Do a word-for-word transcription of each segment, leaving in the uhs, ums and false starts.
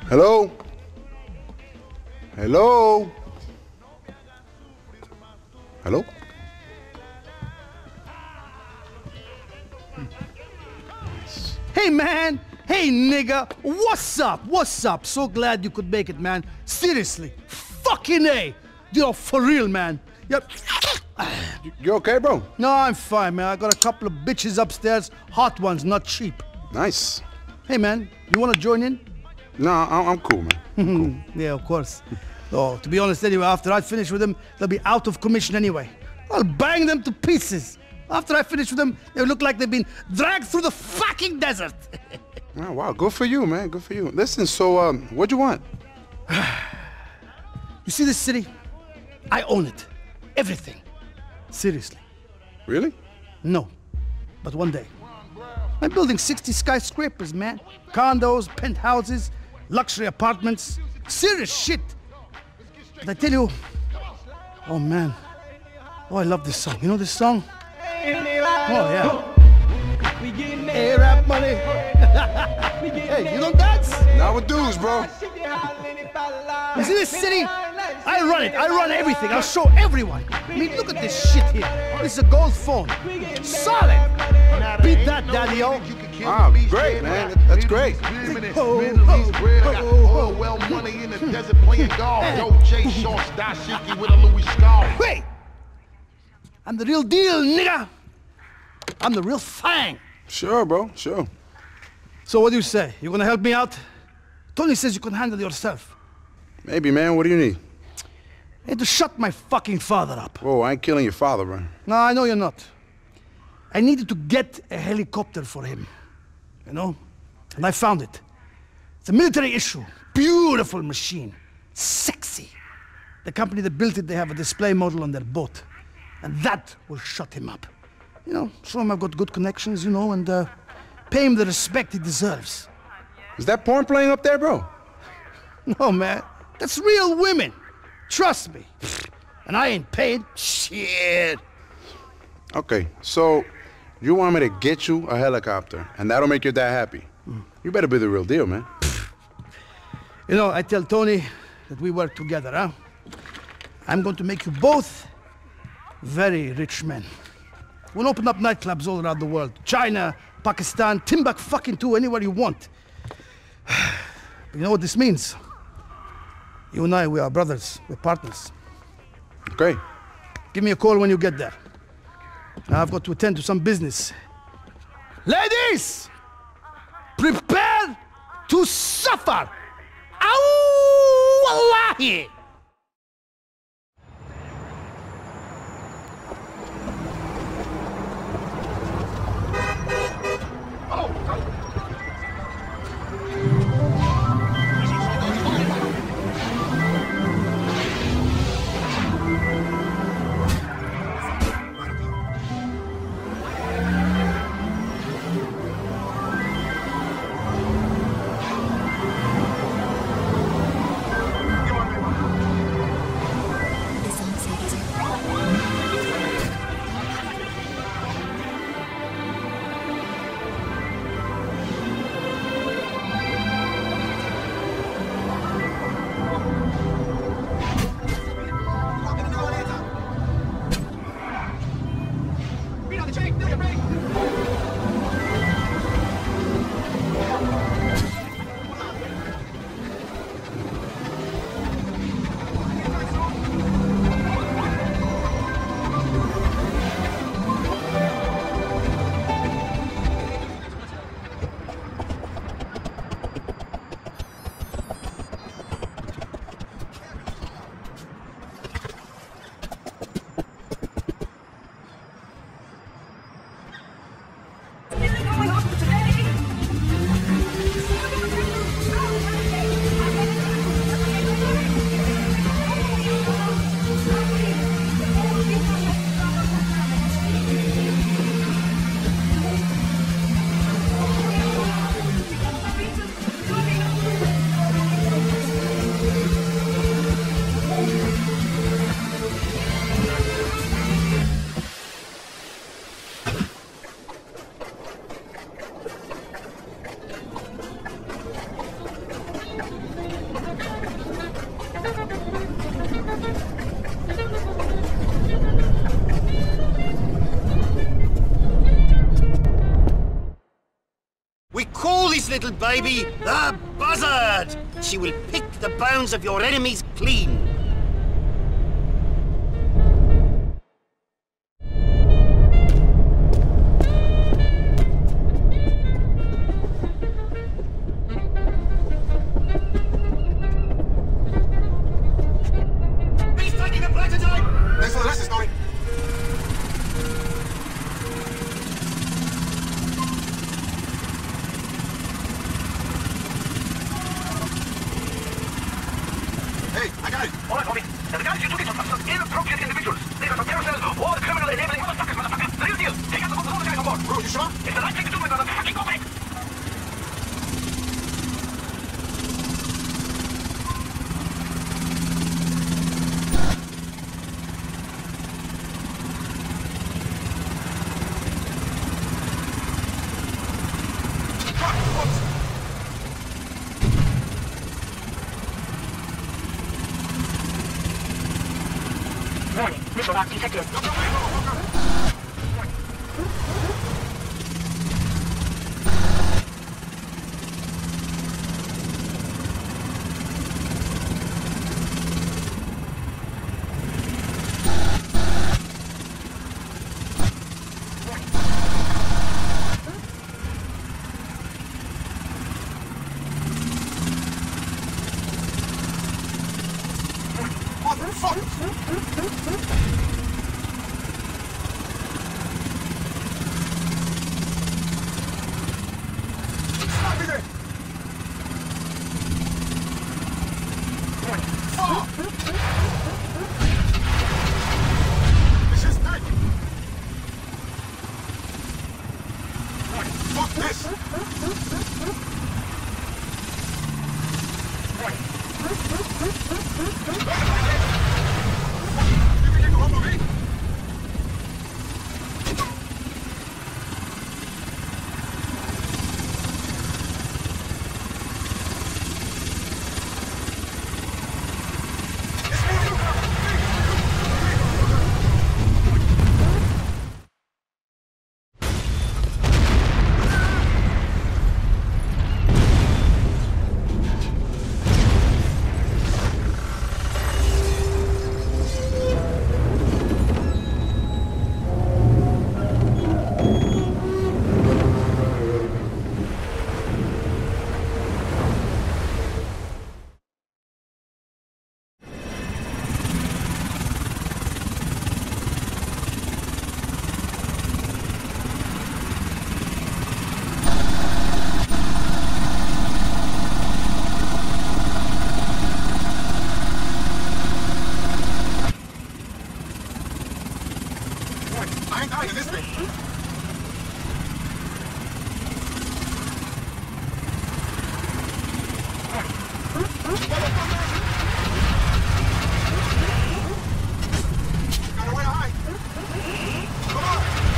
Hello? Hello? Hello? Hey, man! Hey, nigga! What's up? What's up? So glad you could make it, man. Seriously. Fucking A! You know, for real, man. Yep. You okay, bro? No, I'm fine, man. I got a couple of bitches upstairs. Hot ones, not cheap. Nice. Hey, man. You wanna join in? No, I- I'm cool, man. I'm cool. Yeah, of course. Oh, to be honest, anyway, after I finish with them, they'll be out of commission anyway. I'll bang them to pieces. After I finish with them, they look like they've been dragged through the fucking desert. Oh, wow, good for you, man. Good for you. Listen, so, um, what'd you want? You see this city? I own it. Everything. Seriously. Really? No. But one day. I'm building sixty skyscrapers, man. Condos, penthouses, luxury apartments. Serious shit. But I tell you, oh man. Oh, I love this song. You know this song? Oh, yeah. Hey, rap money. Hey, you don't dance? Now with dudes, bro. You see this city? I run it. I run everything. I'll show everyone. I mean, look at this shit here. This is a gold phone. Solid. Beat that, daddy-o. Wow, great, man. That's great. Oh, oh, oh, Well, money in the desert playing golf. Yo, Jay Shorts, dashiki with a Louis scarf. Wait! I'm the real deal, nigga! I'm the real thing! Sure, bro, sure. So what do you say? You gonna help me out? Tony says you can handle yourself. Maybe, man. What do you need? I had to shut my fucking father up. Whoa, I ain't killing your father, bro. No, I know you're not. I needed to get a helicopter for him. You know? And I found it. It's a military issue. Beautiful machine. Sexy. The company that built it, they have a display model on their boat. And that will shut him up. You know, show him I've got good connections, you know, and uh, pay him the respect he deserves. Is that porn playing up there, bro? No, man. That's real women. Trust me. And I ain't paid shit. Okay, so you want me to get you a helicopter, and that'll make your dad happy. Mm. You better be the real deal, man. You know, I tell Tony that we work together, huh? I'm going to make you both very rich men. We'll open up nightclubs all around the world. China, Pakistan, Timbuktu, fucking too, anywhere you want. But you know what this means? You and I, we are brothers. We're partners. Okay. Give me a call when you get there. Now I've got to attend to some business. Ladies! Prepare to suffer! Ow! Wallahi! little baby, the buzzard! She will pick the bones of your enemies clean. He's taking a prototype! Thanks for the lesson, Snorri. Hey, I got it. All right, Bobby. Now, the guys you took it from some inappropriate individuals. They are some terror cells or the criminal enabling motherfuckers, motherfucker. The real deal. Take out the book and all the guys on board. Bro, you sure? It's the right thing to do, my brother. Fucking go back. Warning. Missile lock detected. Stop me there! Fuck! This is tight! Fuck this! You can get the humble me? I ain't dying in this thing. Got away high. Come on.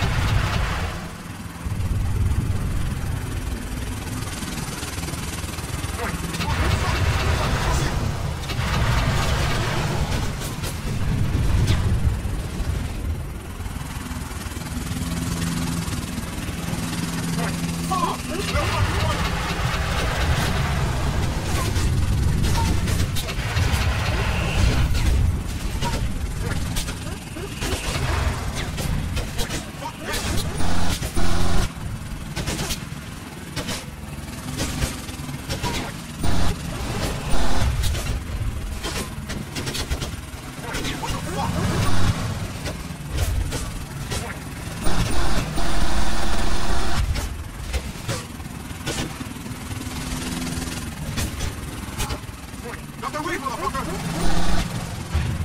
Got the weed, motherfucker!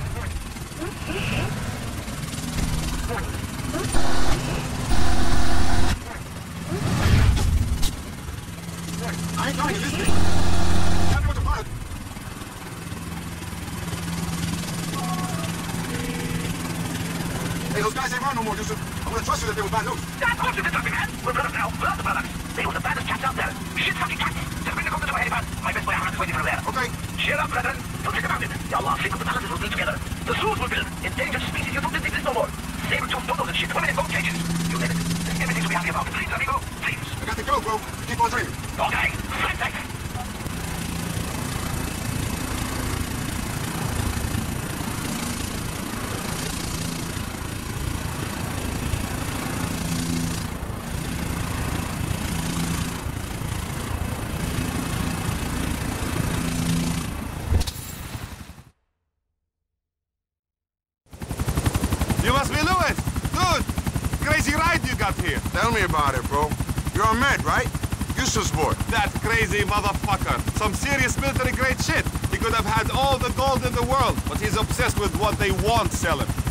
I ain't dying in this thing. Tell me what the pilot. Hey, those guys ain't run no more, Yusuf. I would've trusted if they were bad news. Of course it's nothing, man. We're brothers now. We're not the brothers. They were the baddest chaps out there. Shit fucking cats. Just bring the copter to my helipad. My best boy Ahmed is waiting for there. Okay. Cheer up, brethren. Don't think about it. Ya Allah, think of the balances we'll build together. The zoos will build. Endangered species you don't think exist no more. Saber-tooth dodos and shit. Women in bone cages. You name it. Everything to be happy about. Please, amigo. Please. got to go, bro. Keep on dreaming. Okay, fantastic. You must be Louis! Dude! Crazy ride you got here! Tell me about it, bro. You're a med, right? Useless sport. That crazy motherfucker! Some serious military-grade shit! He could have had all the gold in the world, but he's obsessed with what they won't sell him.